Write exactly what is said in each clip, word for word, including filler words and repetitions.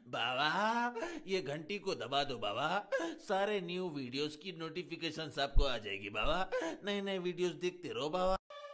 बाबा ये घंटी को दबा दो बाबा, सारे न्यू वीडियोस की नोटिफिकेशन आपको आ जाएगी बाबा, नए नए वीडियोस देखते रहो बाबा।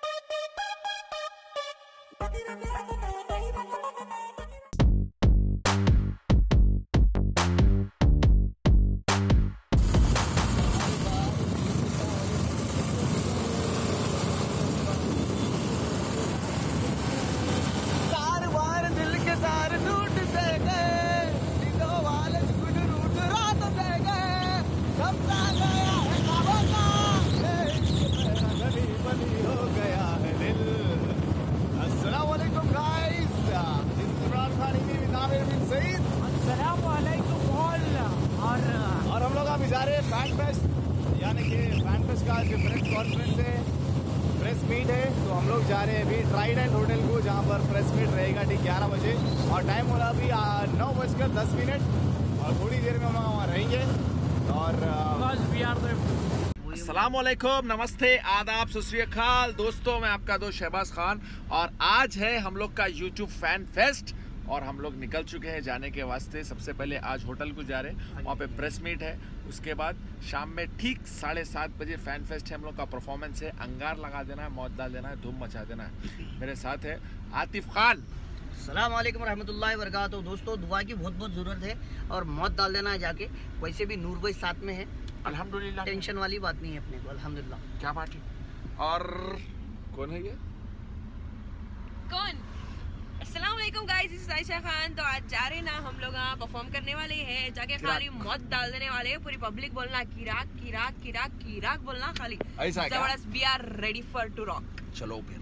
और हम लोग अभी जा रहे हैं फैन फेस्ट, यानी कि फैन फेस्ट का जो प्रेस कॉन्फ्रेंस है, प्रेस मीट है, तो हम लोग जा रहे हैं अभी ट्राइडेंट होटल को, जहाँ पर प्रेस मीट रहेगा ठीक ग्यारह बजे और टाइम हो रहा अभी नौ बजकर दस मिनट और थोड़ी देर में हम लोग वहाँ रहेंगे। और अस्सलाम वालेकुम, नमस्ते, आदाब, सत श्री अकाल दोस्तों, मैं आपका दोस्त शहबाज खान और आज है हम लोग का यूट्यूब फैन फेस्ट और हम लोग निकल चुके हैं जाने के वास्ते। सबसे पहले आज होटल को जा रहे हैं, वहाँ पे प्रेस मीट है, उसके बाद शाम में ठीक साढ़े सात बजे फैन फेस्ट है, हम लोग का परफॉर्मेंस है, अंगार लगा देना है, मौत डाल देना है, धूम मचा देना है। मेरे साथ है आतिफ खान। अस्सलाम वालेकुम रहमतुल्लाहि व बरकातुहू। दोस्तों दुआ की बहुत बहुत ज़रूरत है और मौत डाल देना है जाके। वैसे भी नूर भाई साथ में है, अल्हम्दुलिल्लाह, टेंशन वाली बात नहीं है अपने को, अल्हम्दुलिल्लाह। क्या बात है। और कौन है ये? कौन? अस्सलाम वालेकुम गाइस, इस आयशा खान। तो आज जा रहे ना हम लोग यहाँ परफॉर्म करने वाले हैं, जाके खाली मौत डाल देने वाले हैं। पूरी पब्लिक बोलना किराक किराक किराक किराक बोलना खाली। ऐसा क्या? We are ready for to rock. चलो फिर।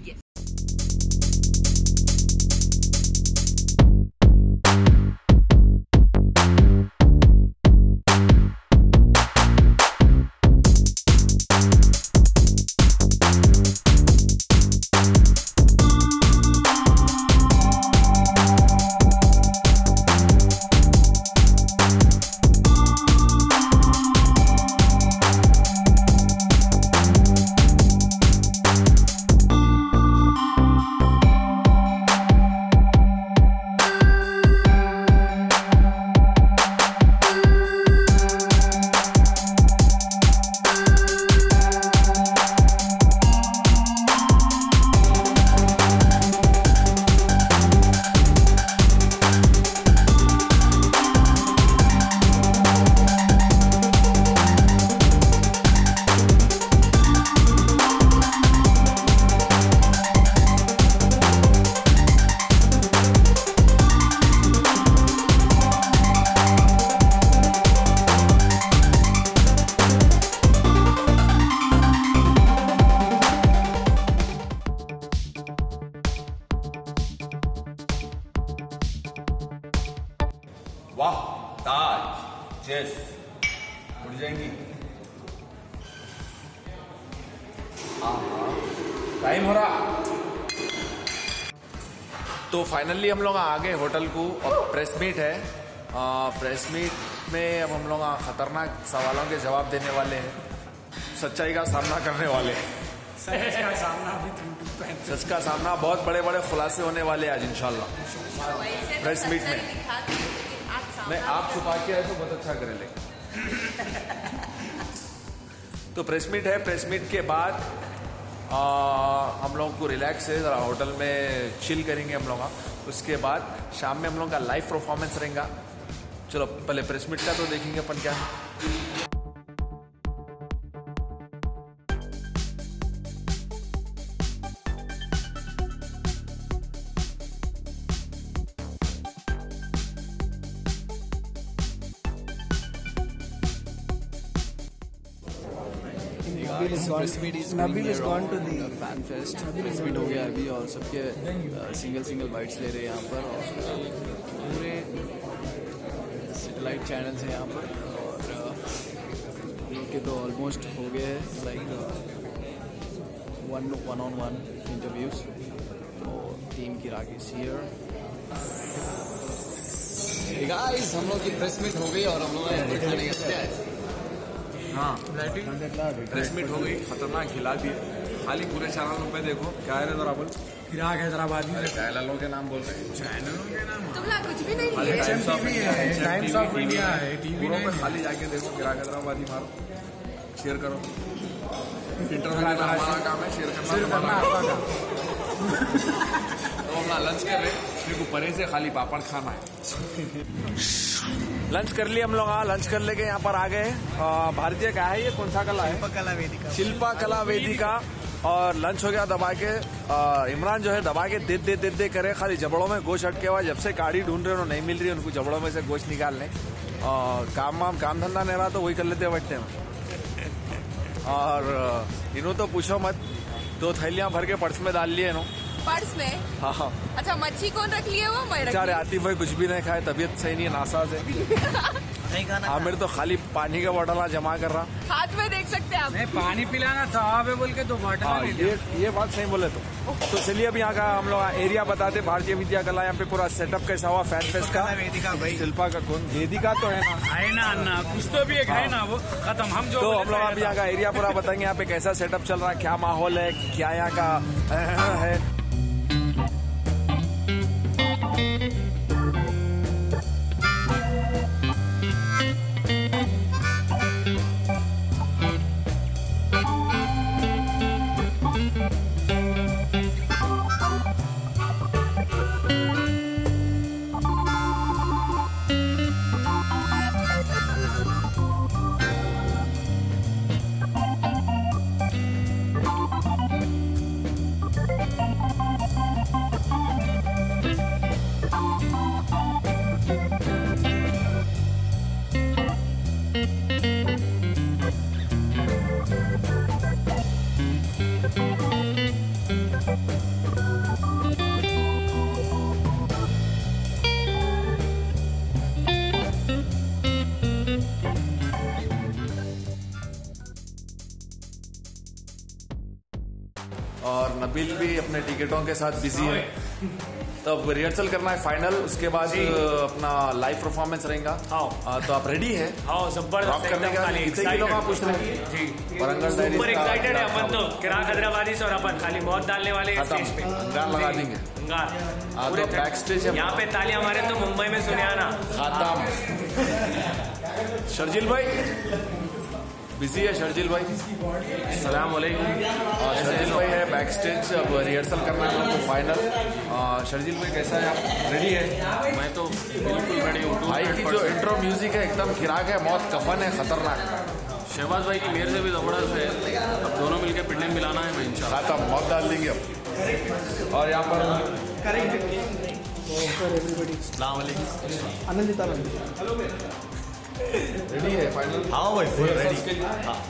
वाह, ताज चेस उड़ जाएंगी। टाइम हो रहा। तो फाइनली हम लोग आ गए होटल को और प्रेस मीट है। आ, प्रेस मीट में अब हम लोग खतरनाक सवालों के जवाब देने वाले हैं, सच्चाई का सामना करने वाले हैं। सच का सामना भी सच का सामना, बहुत बड़े बड़े खुलासे होने वाले आज इंशाल्लाह प्रेस मीट में। नहीं, आप छुपा के आए तो बहुत अच्छा करे लेकिन। तो प्रेस मीट है, प्रेस मीट के बाद आ, हम लोग को रिलैक्स है, ज़रा होटल में चिल करेंगे हम लोग। उसके बाद शाम में हम लोग का लाइव परफॉर्मेंस रहेगा। चलो पहले प्रेस मीट का तो देखेंगे अपन क्या है। Nabil is gone to the fan fest. Press meet हो गया अभी और सबके सिंगल सिंगल बाइट्स ले रहे हैं यहाँ पर और पूरे सैटेलाइट चैनल्स हैं यहाँ पर और इनके तो ऑलमोस्ट हो गए हैं like one one on one interviews. तो टीम की राकेश हियर। गाइस हम लोग की प्रेस मीट हो गई और हम लोग बैठाने के लिए आए। हाँ, प्रेस मीट हो गई, खतरनाक खिला दिए, खाली पूरे चैनलों पे देखो। क्या है जरा बोल। चिराग हैदराबादी। चैनलों के नाम बोल रहे हैं। चैनलों के नाम तुम लोग कुछ भी नहीं खाली लिए। टाइम्स ऑफ इंडिया है, टाइम्स ऑफ इंडिया है, टीवी पूरों पे खाली जाके देखो। चिराग हैदराबादी मारो, शेयर करो। इंटरव्यू लेना हमारा काम है, शेयर करना हमारा काम। तो हम लंच कर रहे हैं, मेरे को परे से खाली पापड़ खाना है। लंच कर लिए हम लोग। हाँ, लंच कर लेके यहाँ पर आ गए। भारतीय क्या है ये, कौन सा कला है? कला वेदिका। शिल्पा कला वेदिका। और लंच हो गया दबा के। आ, इमरान जो है दबा के दे दे दे दे करे। खाली जबड़ों में गोश्त अटके हुआ। जब से गाड़ी ढूंढ रहे हो नहीं मिल रही है उनको जबड़ों में से गोश्त निकालने। और काम वाम काम धंधा नहीं रहा तो वही कर लेते बैठते हैं। और इन्हों तो पूछो मत, दो थैलियां भर के पर्स में डाल लिए इन्हों। पर्स में? हाँ हाँ। अच्छा, मच्छी कौन रख लिए? वो मैं रख बेचारे ली। आतिफ भाई कुछ भी नहीं खाए, तबीयत सही नहीं है, नासा से। नहीं खाना। हाँ, मेरे तो खाली पानी का बोतल जमा कर रहा। हाथ में देख सकते हैं आप। नहीं, पानी पिलाना साहब है बोल के दो बॉटल हाँ, ले ये ये बात सही बोले तो। तो चलिए अभी यहाँ का हम लोग एरिया बताते। भारतीय विद्या कला यहाँ पे पूरा सेटअप कैसा हुआ फैन फेस्ट का। वेदिका भाई। शिल्पा का कौन? वेदिका तो है ना। है ना अन्ना, कुछ तो भी एक है ना, वो खत्म। हम जो तो बोले हम लोग सही अभी यहाँ का एरिया पूरा बताएंगे। यहाँ पे कैसा सेटअप चल रहा है, क्या माहौल है, क्या यहाँ का है। और नबील भी अपने टिकटों के साथ बिजी है। तब रिहर्सल करना है फाइनल, उसके बाद अपना लाइव परफॉर्मेंस रहेगा। हाँ, तो आप रेडी है? हाँ, जबरदस्त करने का कितने किलो का पूछ रहे हैं? जी, वरंगल सुपर एक्साइटेड है अपन तो। किराक हैदराबादी और अपन खाली मौत डालने वाले हैं स्टेज पे। अंगार लगा देंगे। अंगार पूरे बैक स्टेज है। यहाँ पे तालियां हमारे तो मुंबई में सुने आना। खाताम। शर्जिल भाई बिजी है। शर्जिल भाई सलाम वालेकुम। शर्जिल भाई है बैक स्टेज। अब रिहर्सल करना है हम लोग फाइनल। शर्जिल भाई कैसा है, आप रेडी है? मैं तो बिल्कुल रेडी हूँ। भाई की जो इंट्रो म्यूजिक है एकदम खिराक है, बहुत कफन है, खतरनाक। शहबाज भाई की मेरे से भी जबरदस्त है। अब दोनों मिलकर पिंडे मिलाना है मैं इंशाल्लाह। खाता मौत डाल देंगे अब। और यहाँ पर रेडी है फाइनल। हाँ भाई फुल रेडी।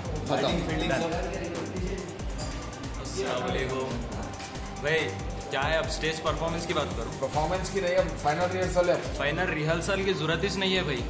भाई क्या है, अब स्टेज परफॉर्मेंस की बात करूँ? परफॉर्मेंस की नहीं, अब फाइनल रिहर्सल है। फाइनल रिहर्सल की जरूरत ही नहीं है भाई।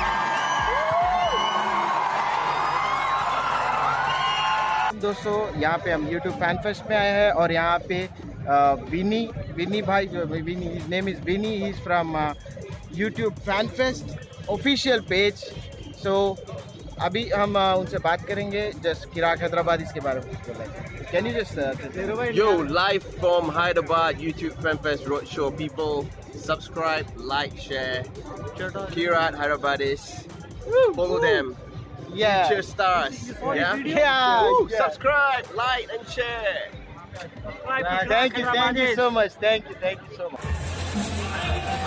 दोस्तों, यहाँ पे हम YouTube फैन फेस्ट में आए हैं और यहाँ पे विनी विनी भाई जो Vini, his name is Vini, he is from YouTube fan fest official page. So अभी हम uh, उनसे बात करेंगे जस्ट किराक हैदराबाद इसके बारे में बोलेंगे। Can you just Yo, live from Hyderabad YouTube Fan Fest Roadshow. People, subscribe, like, share. Kirat Hyderabadis. Follow them. yeah Cheer stars. Yeah. yeah, Woo, yeah. subscribe, like, and share. Uh, thank you thank you so much thank you thank you so much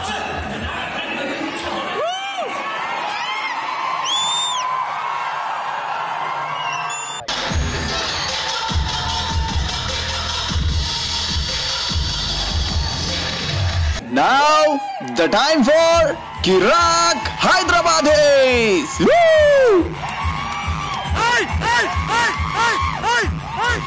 Now the time for Kirak Hyderabadis. Woo! Hey, hey, hey, hey, hey, hey.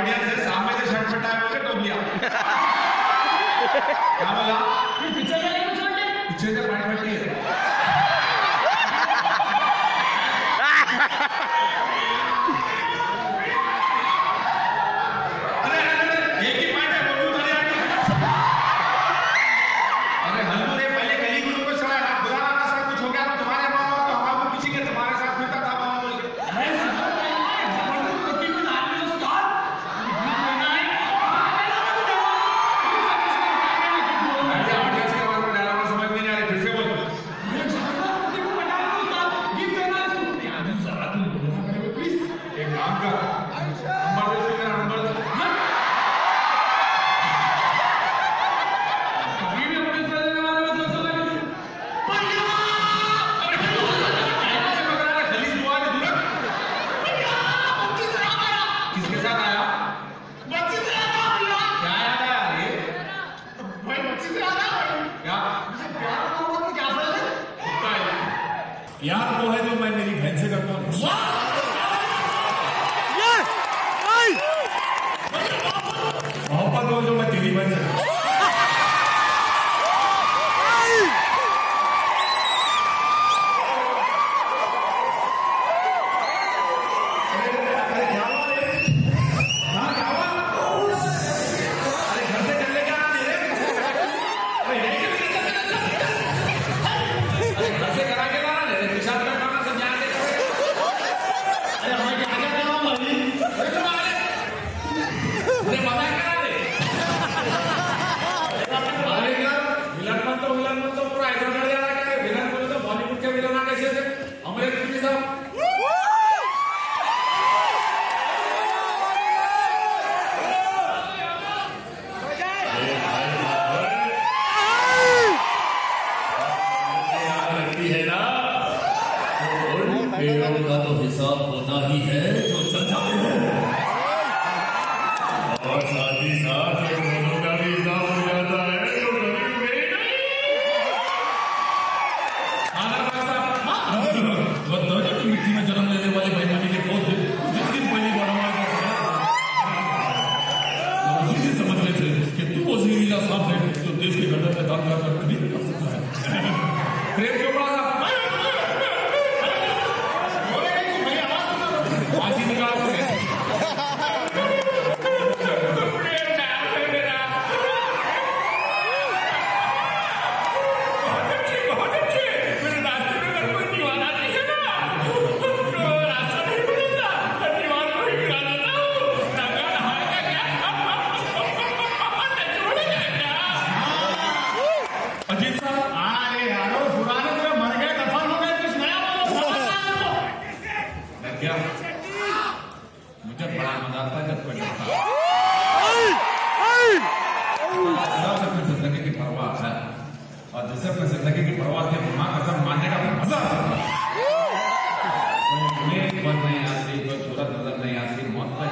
Audience है सामने से shirt फटा है बोले टोप लिया क्या बोला पीछे से पीछे से पानी फटी है अरे अरे एक ही पॉइंट है बोलू तारे आगे अरे हल्लू रे पहले गली ग्रुप में चला ना बुरा ना सब कुछ हो गया तो तुम्हारे मामा तो हमारे पीछे के तुम्हारे साथ फिरता था मामा बोल के यार वो है जो मैं मेरी बहन से करता हूँ मोहब्बत वो जो मैं तेरी बहन से का तो हिसाब होता ही है जो चल जाते हैं और साथ ही साथ दोनों का भी हिसाब हो जाता है जो कभी बताओ कि मिट्टी में जन्म लेने वाले बेईमानी के पौधे जिस दिन पहली बार हमारे पास समझ रहे थे कि तू वो जहरीला सांप है जो देश के गर्दन में दांत लगाकर कभी कर सकता है प्रेम के बाद मुझे बड़ा मजा आता है जब कोई डरता अपनी जिंदगी की परवाह है और जिसे अपनी जिंदगी की परवाह के मां कसम मानने का मजा आता है कोई पद नहीं आती कोई सूरत नजर नहीं आती मौत तक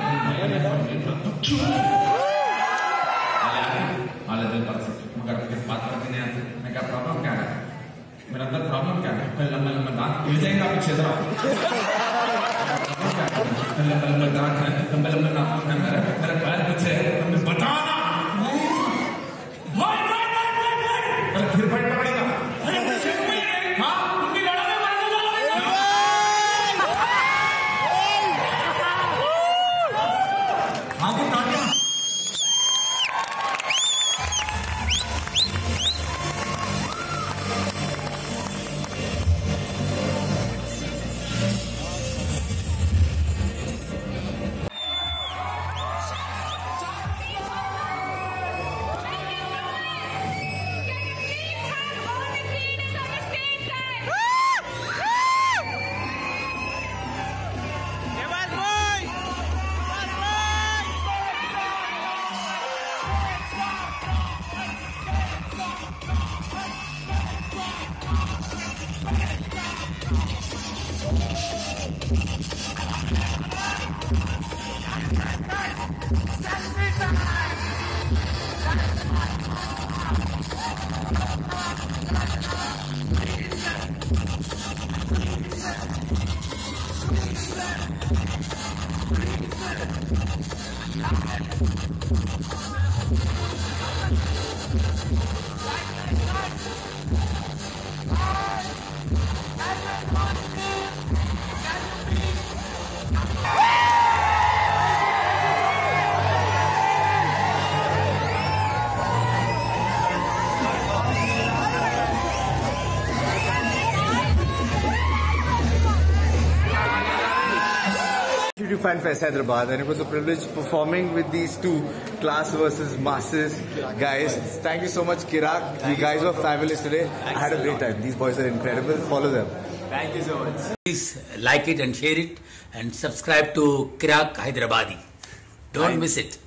हाल दिल पर मगर किस बात पर नहीं आती मैं क्या प्रॉब्लम क्या है मेरा अंदर प्रॉब्लम क्या है पहले लंबे लंबे दांत मिल जाएंगे पीछे तरफ लंबे लंबे दांत है लंबे लंबे नाखून है मेरे मेरे पैर पीछे है तुम्हें बताना अरे फिर फाइट पकड़ेगा हाँ उनकी लड़ाई में मरने वाला हाँ की तालियां Yeah. Fan Fest Hyderabad, and it was a privilege performing with these two class versus masses guys. Thank you so much, Kirak. You guys were fabulous today. I had a great time. These boys are incredible. Follow them. Thank you so much. Please like it and share it and subscribe to Kirak Hyderabadi. Don't miss it.